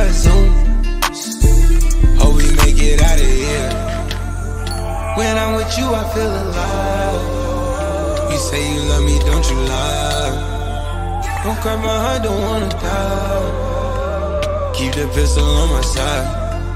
gotta zoom. Hope we make it out of here. When I'm with you, I feel alive. You say you love me, don't you lie. Don't cry my heart, don't wanna die. Keep the pistol on my side.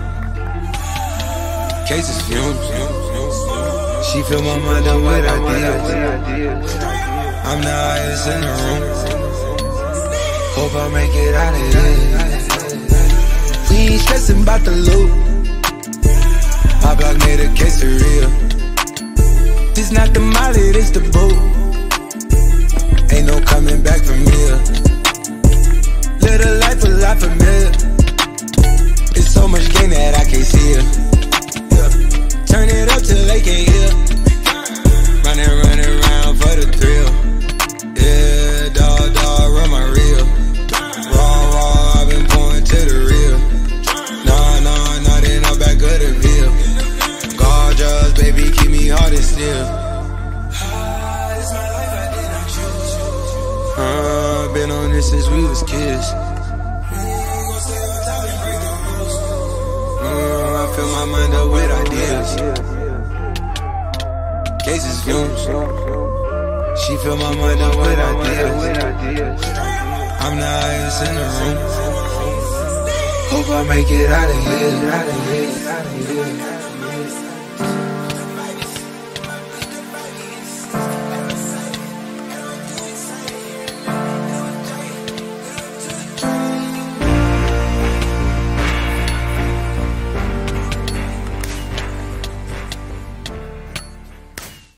Cases fumes. She fill my mind up with ideas. I'm the highest in the room. Hope I make it out of here. We ain't stressing about the loot. My block made a quesadilla. This not the molly, this the boot. Ain't no coming back from here. Live a life a lot familiar. It's so much gain that I can't see it. Turn it up till they can't hear. Running around for the thrill. Yeah, dog, run my reel. Raw, I've been pouring to the real. Nah, then I'm back of the bill. Gorgeous, baby, keep me hard and still. It's my life, I did not choose. Been on this since we was kids. I fill my mind up with ideas. Cases fumes. She fill my mind up with ideas. I'm the highest in the room. Hope I make it out of here.